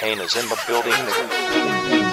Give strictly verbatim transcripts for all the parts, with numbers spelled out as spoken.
Kane is in the building.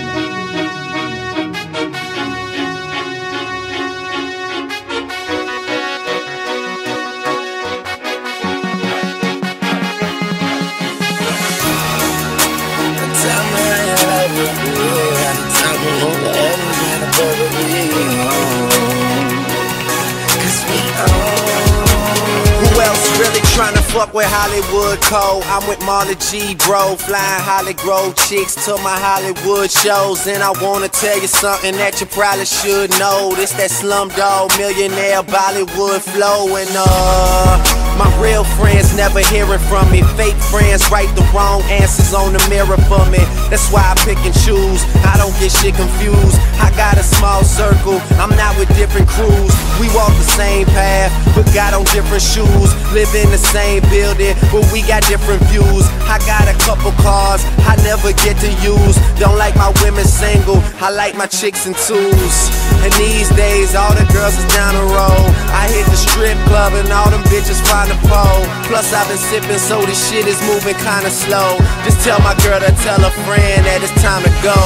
Who else really tryna fuck with Hollywood Cole? I'm with Marla G, bro, flying Holly Grove chicks to my Hollywood shows. And I wanna tell you something that you probably should know. This that Slumdog Millionaire Bollywood flow. And uh, my real friends never hearing from me. Fake friends write the wrong answers on the mirror for me. That's why I pick and choose, I don't get shit confused. I got a small circle, I'm not with different crews. We walk the same path, but got on different shoes. Live in the same building, but we got different views. I got a couple cars I never get to use. Don't like my women single, I like my chicks in twos. And these days all the girls is down the road. I hit the strip club and all them bitches find a pole. Plus I've been sipping, so this shit is moving kinda slow. Just tell my girl to tell a friend that it's time to go.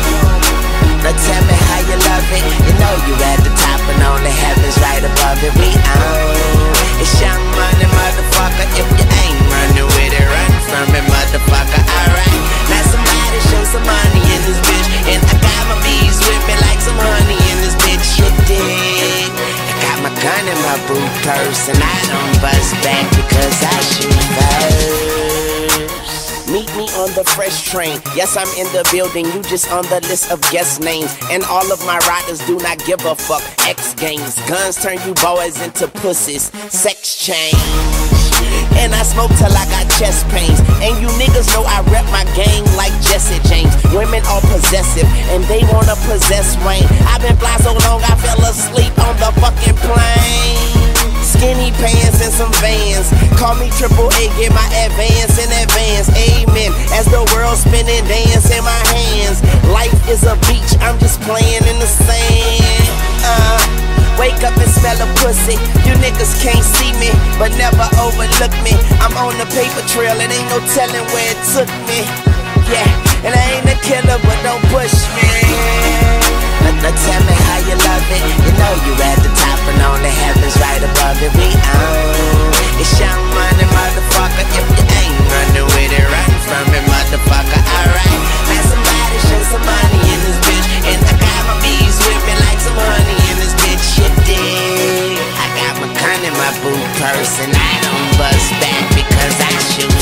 Now tell me how you love it. You know you at the top and on the heavens right above it. We own it's Young Money, motherfucker. If you ain't running with it, run from it, motherfucker. Alright, now somebody show some money in this bitch. And I got my bees with me like some honey in this bitch. You dig? I got my gun in my boot purse and I don't bust back because I shoot first. Meet me on the fresh train. Yes, I'm in the building, you just on the list of guest names. And all of my riders do not give a fuck. X Games, guns turn you boys into pussies. Sex change. And I smoke till I got chest pains. And you niggas know I rep my gang like Jesse James. Women are possessive and they wanna possess Wayne. I've been fly so long I fell asleep on the fucking plane. Skinny pants and some Vans. Call me Triple A, get my advance in advance. Amen. As the world spinning, dance in my hands. Life is a beach, I'm just playing in the sand. Uh, wake up and smell a pussy. You niggas can't see me, but never overlook me. I'm on the paper trail, it ain't no telling where it took me. Yeah, and I ain't a killer, but don't push me. Now tell me how you love it. You know you at the top and on the heavens right above it. We own it's Young Money, motherfucker. If you ain't running with it, run from it, motherfucker. Alright, now somebody show some money in this bitch. And I got my bees with me like some honey in this bitch. You dig? I got my gun in my boot purse and I don't bust back because I shoot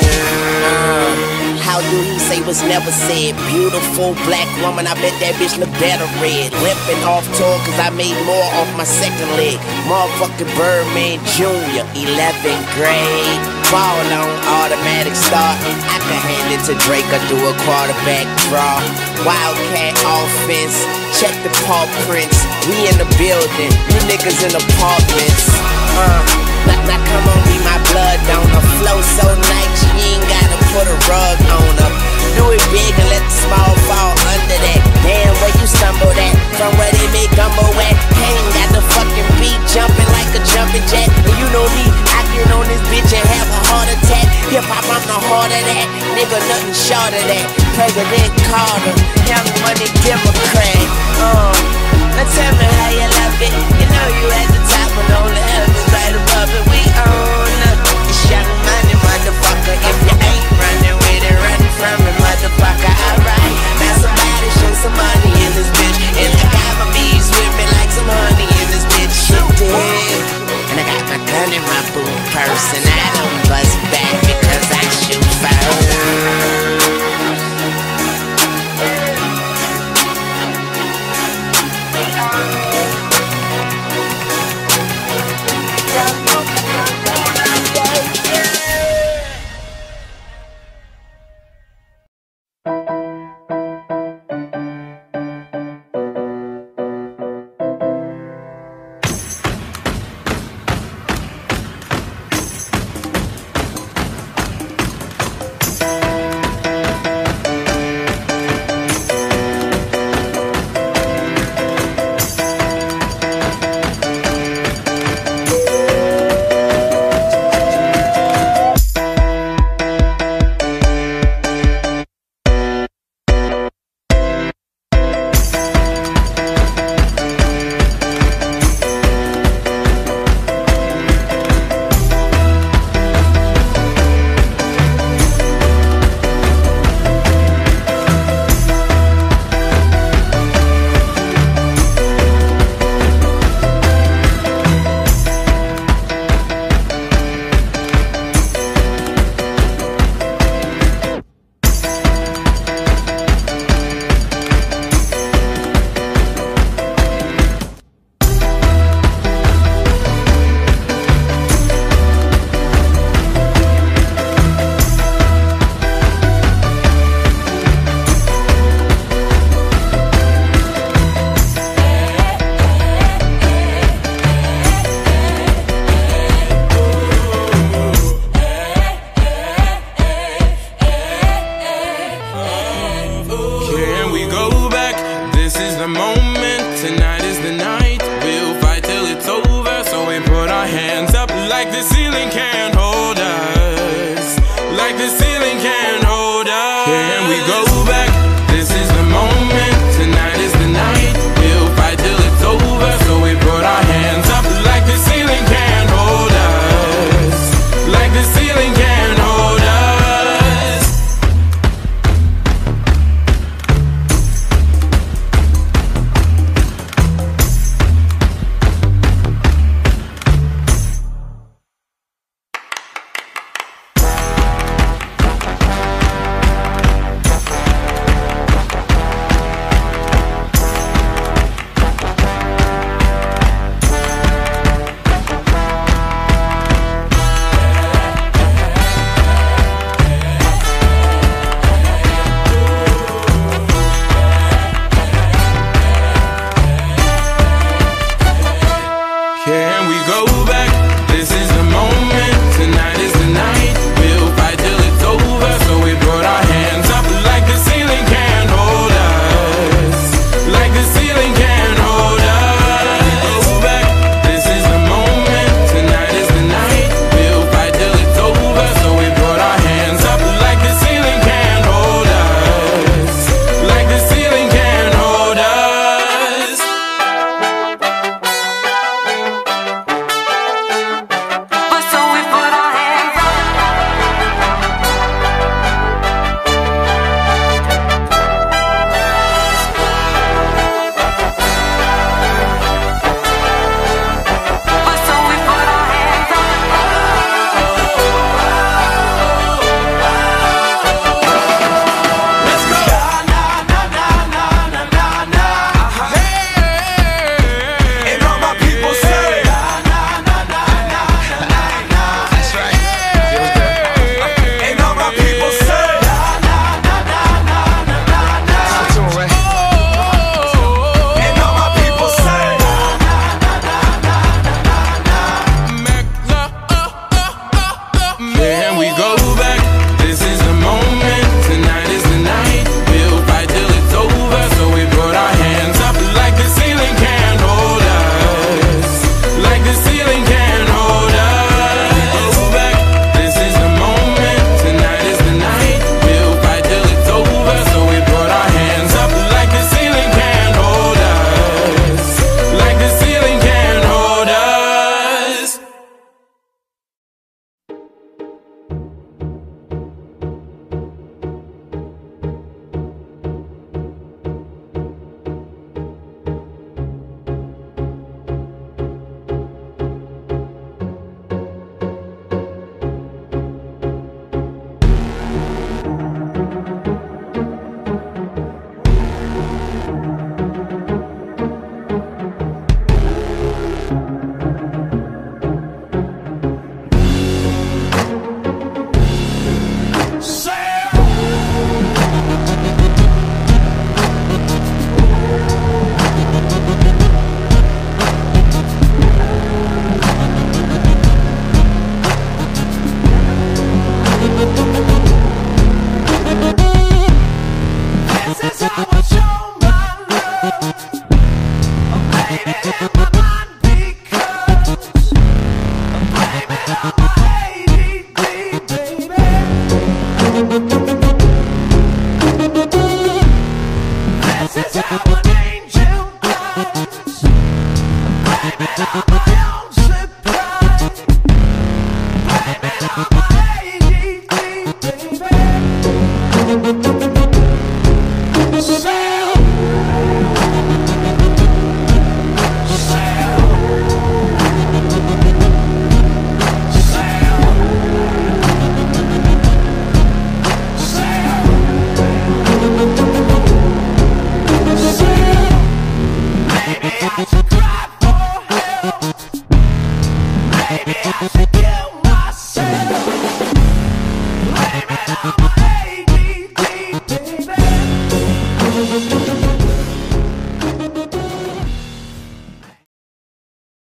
first. How do he say was never said? Beautiful black woman, I bet that bitch look better red. Limping off tour cause I made more off my second leg. Motherfucking Birdman Junior, eleventh grade. Ball on automatic start. I can hand it to Drake or do a quarterback draw. Wildcat offense, check the paw prints. We in the building, you niggas in apartments. Uh, now, now come on, be my blood donor. Flow so nice, you ain't gotta put a rug on her. Do it big and let the small fall under that. Damn, where you stumble at? From where they make gumbo at. Hang got the fucking beat jumping like a jumping jack. And you know me, I get on this bitch and have a heart attack. Hip hop, I'm the heart of that. Nigga, nothing short of that. President Carter, Young Money Democrat. Uh, now tell me how you love it. You know you at the top and all the heavens right above it. We own it's Young Money, motherfucker. If you ain't running with it, run from it, motherfucker. Alright, now somebody show some money in this bitch. And I got my bees with me like some honey in this bitch. You dig? And I got my gun in my boot purse and I don't bust back because I shoot first. Yeah. We'll be right back.